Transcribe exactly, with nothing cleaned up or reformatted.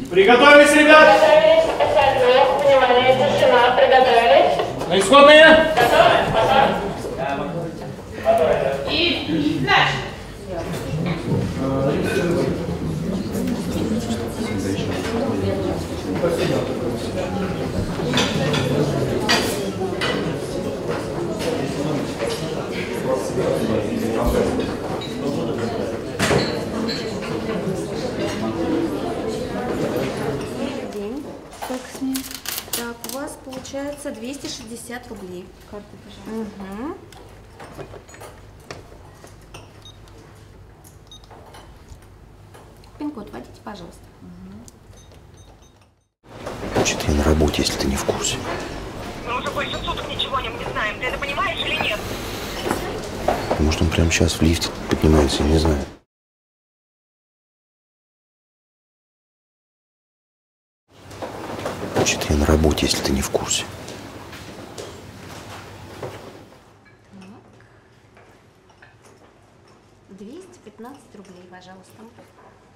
Приготовились, ребят? Приготовились. Внимание, тишина. Приготовились. На исходные. Готовы? И начали. День. Сколько с ней? Так, у вас получается двести шестьдесят рублей. Карта, пожалуйста. Угу. Пин-код вводите, пожалуйста. Значит, я на работе, если ты не в курсе. Мы уже больше суток ничего о нем не знаем. Ты это понимаешь или нет? Может, он прямо сейчас в лифте поднимается, я не знаю. Значит, я на работе, если ты не в курсе. двести пятнадцать рублей, пожалуйста.